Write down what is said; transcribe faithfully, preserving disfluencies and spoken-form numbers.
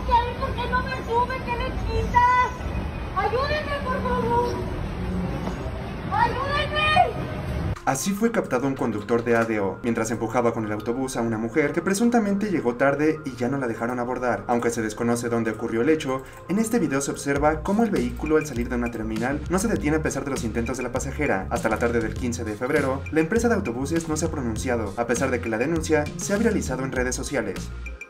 saber por qué no me sube, ¿qué le quita? ¡Ayúdenme, por favor! ¡Ayúdenme! Así fue captado un conductor de A D O mientras empujaba con el autobús a una mujer que presuntamente llegó tarde y ya no la dejaron abordar. Aunque se desconoce dónde ocurrió el hecho, en este video se observa cómo el vehículo al salir de una terminal no se detiene a pesar de los intentos de la pasajera. Hasta la tarde del quince de febrero, la empresa de autobuses no se ha pronunciado, a pesar de que la denuncia se ha viralizado en redes sociales.